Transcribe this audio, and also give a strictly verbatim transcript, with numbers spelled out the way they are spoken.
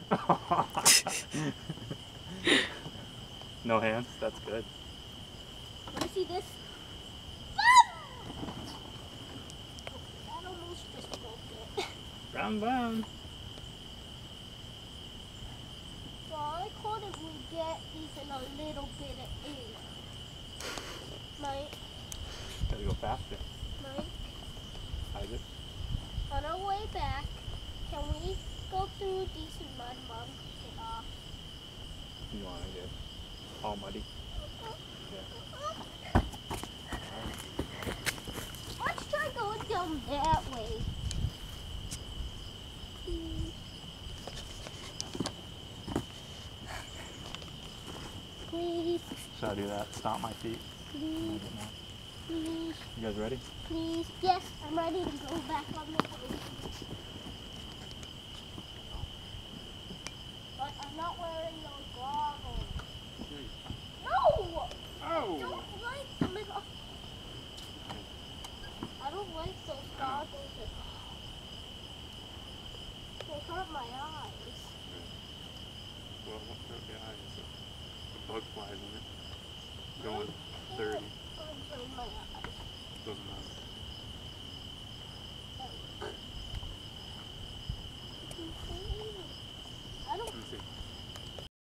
No hands? That's good. Wanna see this? That almost just broke it. Round down. So I thought if we get these in a little bit of air. Mike. Gotta go faster. Mike. Isaac. On our way back, can we go through these in mud, Mom? Get off. You wanna get all muddy? Yeah. Let's try going down that way. Please. Please. Should I do that? Stomp my feet? Please. Please. You guys ready? Please. Yes, I'm ready to go back on the boat. But I'm not wearing those goggles. No! Oh! I don't like them at all. I don't like those goggles at all. They hurt my eyes. Well, it won't hurt your eyes. A bug flies in it. Going thirty. Bugs in my eyes. Doesn't matter.